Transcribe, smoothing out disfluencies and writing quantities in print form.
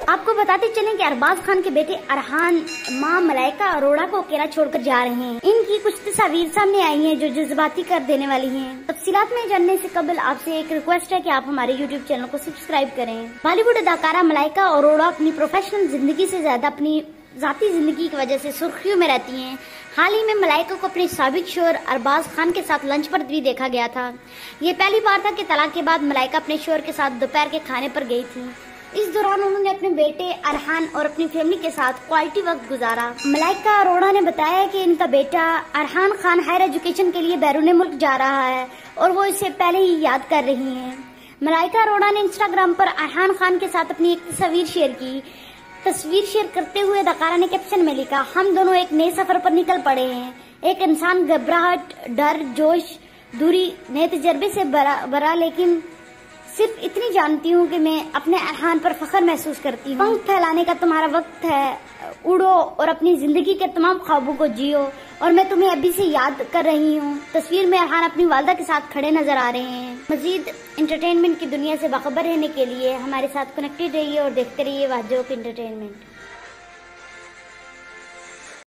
आपको बताते चलें कि अरबाज खान के बेटे अरहान मां मलाइका अरोड़ा को अकेला छोड़कर जा रहे हैं। इनकी कुछ तस्वीर सामने आई हैं जो जज्बाती कर देने वाली हैं। तफसीलात में जानने से कबल आपसे एक रिक्वेस्ट है कि आप हमारे YouTube चैनल को सब्सक्राइब करें। बॉलीवुड अदाकारा मलाइका अरोड़ा अपनी प्रोफेशनल जिंदगी से ज्यादा अपनी जाती जिंदगी की वजह से सुर्खियों में रहती हैं। हाल ही में मलाइका को अपने साबिक शोहर अरबाज खान के साथ लंच पर भी देखा गया था। ये पहली बार था कि तलाक के बाद मलाइका अपने शोहर के साथ दोपहर के खाने पर गई थी। इस दौरान उन्होंने अपने बेटे अरहान और अपनी फैमिली के साथ क्वालिटी वक्त गुजारा। मलाइका अरोड़ा ने बताया कि इनका बेटा अरहान खान हायर एजुकेशन के लिए बैरून मुल्क जा रहा है और वो इसे पहले ही याद कर रही हैं। मलाइका अरोड़ा ने इंस्टाग्राम पर अरहान खान के साथ अपनी एक तस्वीर शेयर की। तस्वीर शेयर करते हुए अदाकारा ने कैप्शन में लिखा, हम दोनों एक नए सफर पर निकल पड़े हैं। एक इंसान घबराहट, डर, जोश, दूरी, नए तजर्बे से भरा लेकिन सिर्फ इतनी जानती हूँ कि मैं अपने अरहान पर फख्र महसूस करती हूँ। पंख फैलाने का तुम्हारा वक्त है, उड़ो और अपनी जिंदगी के तमाम ख्वाबों को जियो और मैं तुम्हें अभी से याद कर रही हूँ। तस्वीर में अरहान अपनी वालदा के साथ खड़े नजर आ रहे हैं। मजीद एंटरटेनमेंट की दुनिया से बाखबर रहने के लिए हमारे साथ कनेक्टेड रहिए और देखते रहिए वाजोक एंटरटेनमेंट।